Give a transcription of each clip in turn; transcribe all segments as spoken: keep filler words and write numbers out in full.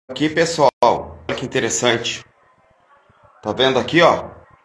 Aqui, pessoal, olha que interessante. Tá vendo aqui, ó?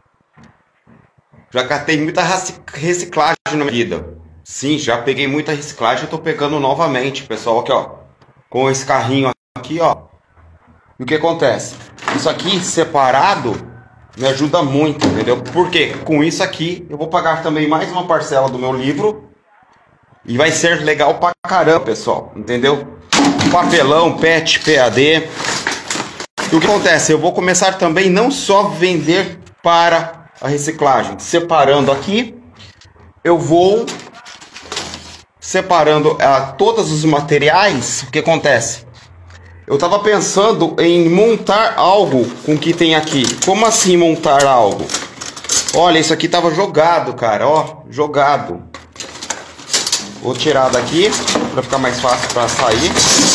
Já catei muita reciclagem na minha vida. Sim, já peguei muita reciclagem e tô pegando novamente, pessoal, aqui, ó. Com esse carrinho aqui, ó. E o que acontece? Isso aqui separado me ajuda muito, entendeu? Porque com isso aqui eu vou pagar também mais uma parcela do meu livro. E vai ser legal pra caramba, pessoal, entendeu? Papelão, pet, P A D. E o que acontece? Eu vou começar também não só vender para a reciclagem. Separando aqui, eu vou separando uh, todos os materiais. O que acontece? Eu estava pensando em montar algo com o que tem aqui. Como assim montar algo? Olha, isso aqui estava jogado, cara, ó, jogado. Vou tirar daqui para ficar mais fácil para sair.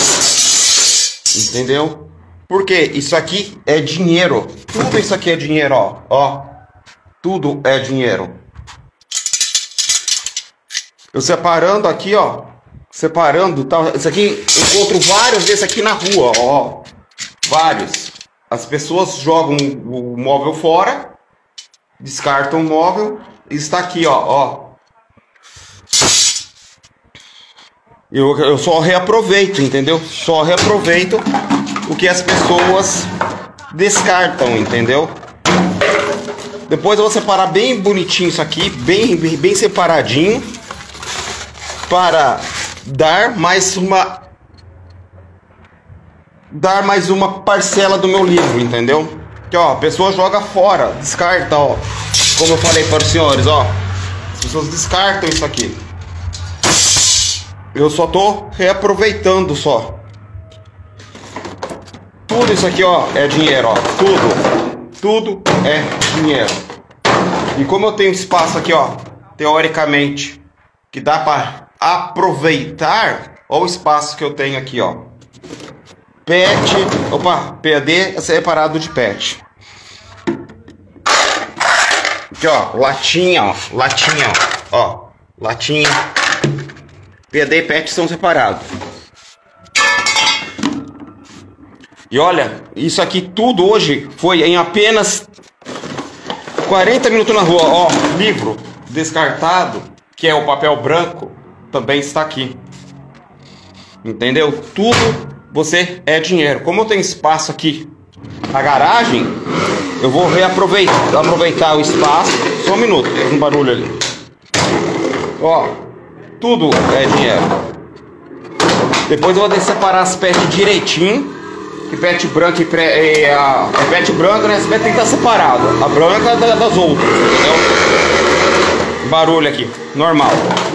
Entendeu? Porque isso aqui é dinheiro. Tudo isso aqui é dinheiro, ó. Ó. Tudo é dinheiro. Eu separando aqui, ó. Separando, tá? Isso aqui, eu encontro vários desses aqui na rua, ó. Vários. As pessoas jogam o móvel fora, descartam o móvel e está aqui, ó, ó. Eu, eu só reaproveito, entendeu? Só reaproveito o que as pessoas descartam, entendeu? Depois eu vou separar bem bonitinho isso aqui, bem, bem separadinho, para dar mais uma dar mais uma parcela do meu livro, entendeu? Que ó, a pessoa joga fora, descarta, ó. Como eu falei para os senhores, ó, as pessoas descartam isso aqui. Eu só tô reaproveitando só. Tudo isso aqui, ó, é dinheiro, ó. Tudo. Tudo é dinheiro. E como eu tenho espaço aqui, ó, teoricamente, que dá para aproveitar, ó o espaço que eu tenho aqui, ó. Pet, opa, P A D é separado de pet. Aqui, ó, latinha, ó, latinha, ó, ó, latinha. P A D e pet são separados. E olha, isso aqui tudo hoje foi em apenas quarenta minutos na rua. Ó, livro descartado, que é o papel branco, também está aqui. Entendeu? Tudo você é dinheiro. Como eu tenho espaço aqui na garagem, eu vou reaproveitar aproveitar o espaço. Só um minuto, tem um barulho ali. Ó, tudo é dinheiro. Depois eu vou separar as pets direitinho. Que pet branco e, pre, e a, a pet branca, né? Esse pet tem que estar separado. A branca da, das outras, entendeu? Barulho aqui, normal.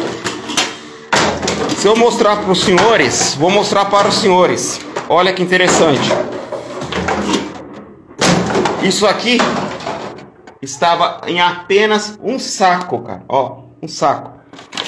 Se eu mostrar para os senhores, vou mostrar para os senhores. Olha que interessante. Isso aqui estava em apenas um saco, cara. Ó, um saco.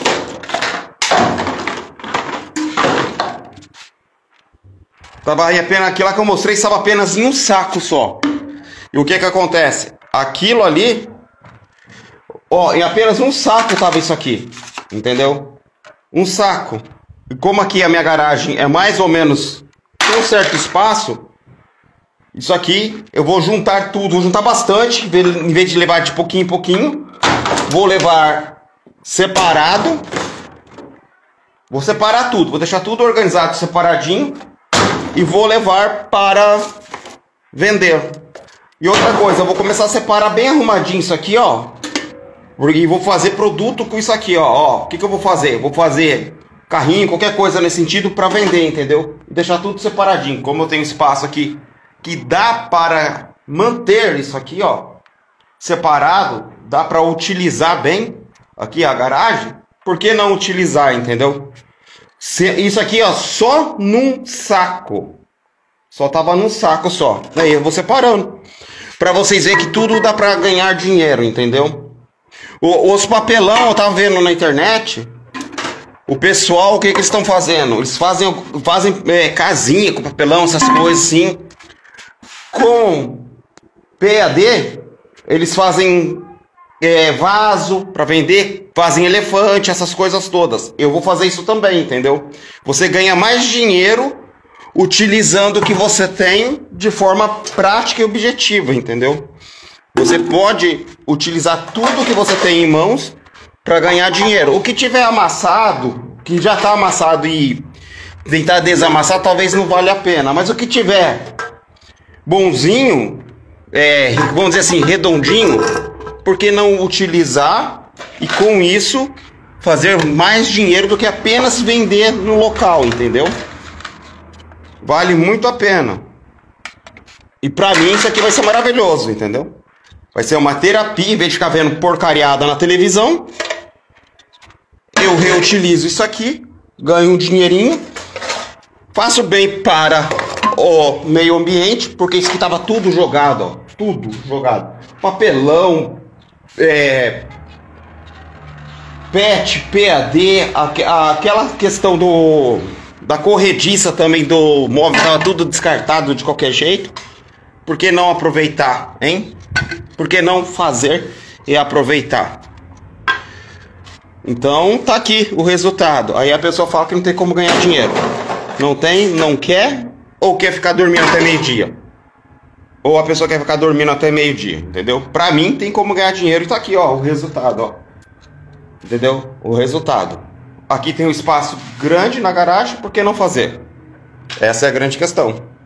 Tava aí apenas, aquilo lá que eu mostrei estava apenas em um saco só. E o que que acontece? Aquilo ali, ó, em apenas um saco tava isso aqui, entendeu? Um saco. E como aqui a minha garagem é mais ou menos um certo espaço, isso aqui eu vou juntar tudo, vou juntar bastante, em vez de levar de pouquinho em pouquinho, vou levar separado. Vou separar tudo, vou deixar tudo organizado, separadinho. E vou levar para vender. E outra coisa, eu vou começar a separar bem arrumadinho isso aqui, ó. E vou fazer produto com isso aqui, ó. ó. O que que eu vou fazer? Vou fazer carrinho, qualquer coisa nesse sentido para vender, entendeu? E deixar tudo separadinho. Como eu tenho espaço aqui que dá para manter isso aqui, ó, separado, dá para utilizar bem aqui a garagem. Por que não utilizar, entendeu? Isso aqui, ó, só num saco. Só tava num saco só. Aí eu vou separando. Pra vocês verem que tudo dá pra ganhar dinheiro, entendeu? O, os papelão, eu tava vendo na internet. O pessoal, o que que eles estão fazendo? Eles fazem, fazem é, casinha com papelão, essas coisas assim. Com P A D, eles fazem é, vaso para vender, fazem elefante, essas coisas todas. Eu vou fazer isso também, entendeu? Você ganha mais dinheiro utilizando o que você tem de forma prática e objetiva, entendeu? Você pode utilizar tudo que você tem em mãos para ganhar dinheiro. O que tiver amassado, que já está amassado e tentar desamassar, talvez não valha a pena. Mas o que tiver bonzinho, é, vamos dizer assim, redondinho, por que não utilizar e com isso fazer mais dinheiro do que apenas vender no local, entendeu? Vale muito a pena. E pra mim isso aqui vai ser maravilhoso, entendeu? Vai ser uma terapia, em vez de ficar vendo porcariada na televisão, eu reutilizo isso aqui, ganho um dinheirinho, faço bem para o meio ambiente, porque isso aqui tava tudo jogado, ó, tudo jogado. Papelão, é, P E T, P A D, aquela questão do da corrediça também do móvel, tava tudo descartado de qualquer jeito. Por que não aproveitar, hein? Por que não fazer e aproveitar? Então tá aqui o resultado. Aí a pessoa fala que não tem como ganhar dinheiro. Não tem, não quer, ou quer ficar dormindo até meio-dia. Ou a pessoa quer ficar dormindo até meio-dia, entendeu? Pra mim tem como ganhar dinheiro e tá aqui, ó, o resultado, ó. Entendeu? O resultado. Aqui tem um espaço grande na garagem, por que não fazer? Essa é a grande questão.